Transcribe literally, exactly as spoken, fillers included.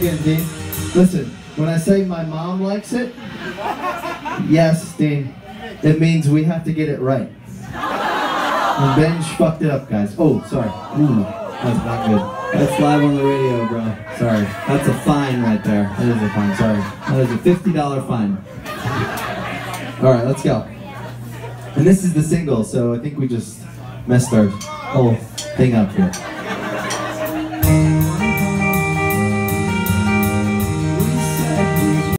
again, Dean. Listen, when I say my mom likes it, yes, Dean, it means we have to get it right. And Benj fucked it up, guys. Oh, sorry. Ooh, that's not good. That's live on the radio, bro. Sorry. That's a fine right there. That is a fine, sorry. That is a fifty dollar fine. Alright, let's go. And this is the single, so I think we just messed our whole thing up here.